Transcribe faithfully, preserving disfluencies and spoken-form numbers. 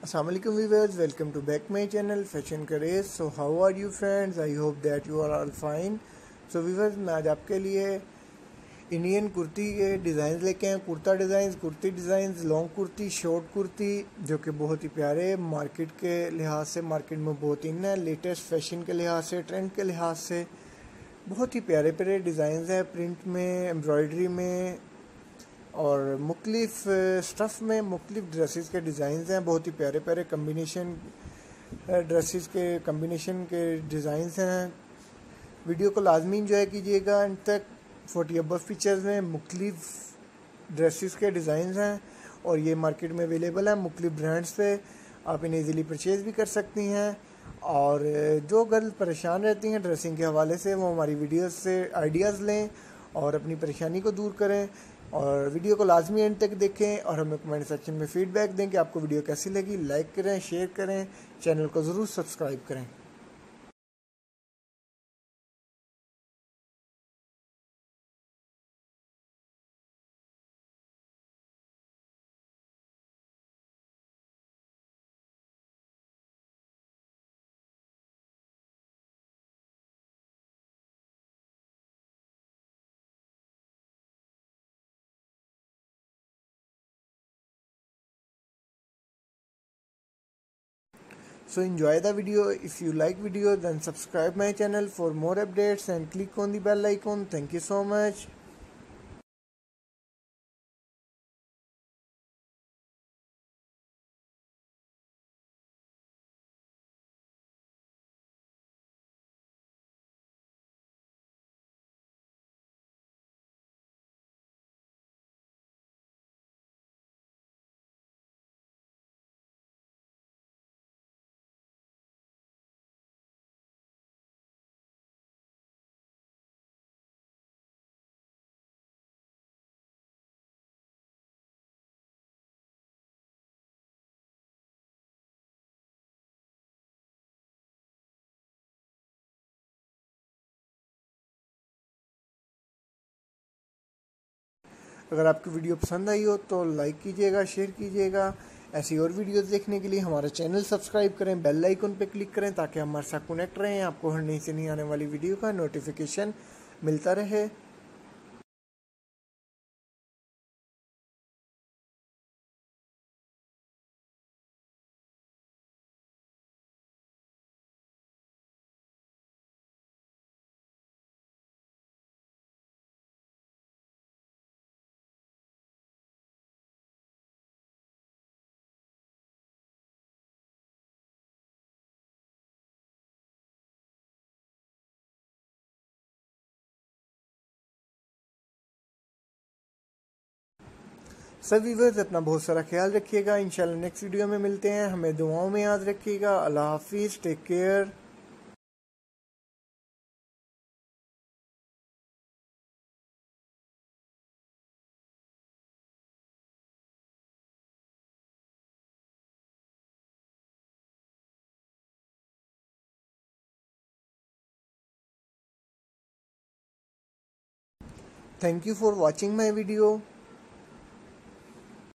Assalamualaikum viewers, welcome to back my channel Fashion Craze. So how are you friends? I hope that you are all fine. So viewers, मैं आज आपके लिए Indian kurti के design लेके आए। Kurta design, kurti design, long kurti, short kurti, जो कि बहुत ही प्यारे मार्केट के लिहाज से, मार्केट में बहुत इन है, लेटेस्ट फैशन के लिहाज से, ट्रेंड के लिहाज से बहुत ही प्यारे प्यारे डिज़ाइन हैं। प्रिंट में, एम्ब्रॉयडरी में और मुख्तलिफ स्टफ़ में मुख्तलिफ ड्रेसेस के डिज़ाइन हैं। बहुत ही प्यारे प्यारे कम्बिनेशन ड्रेसेस के कम्बिनेशन के डिज़ाइन हैं। वीडियो को लाजमी इंजॉय कीजिएगा एंड तक। फोर्टी अबव फीचर्स में मुख्तलिफ ड्रेसेस के डिज़ाइन हैं और ये मार्केट में अवेलेबल है मुख्तलिफ ब्रांड्स पे। आप इन्हें ईज़िली परचेज़ भी कर सकती हैं। और जो गर्ल परेशान रहती हैं ड्रेसिंग के हवाले से, वो हमारी वीडियोस से आइडियाज़ लें और अपनी परेशानी को दूर करें। और वीडियो को लाजमी एंड तक देखें और हमें कमेंट सेक्शन में फ़ीडबैक दें कि आपको वीडियो कैसी लगी। लाइक करें, शेयर करें, चैनल को ज़रूर सब्सक्राइब करें। So enjoy the video. If you like video, then subscribe my channel for more updates and click on the bell icon. Thank you so much. अगर आपकी वीडियो पसंद आई हो तो लाइक कीजिएगा, शेयर कीजिएगा। ऐसी और वीडियोस देखने के लिए हमारा चैनल सब्सक्राइब करें, बेल आइकन पे क्लिक करें ताकि हमारे साथ कनेक्ट रहें, आपको हर नई से नई आने वाली वीडियो का नोटिफिकेशन मिलता रहे। सब व्यूअर्स, अपना बहुत सारा ख्याल रखिएगा। इंशाल्लाह नेक्स्ट वीडियो में मिलते हैं। हमें दुआओं में याद रखिएगा। अल्लाह हाफिज़, take care. Thank you for watching my video.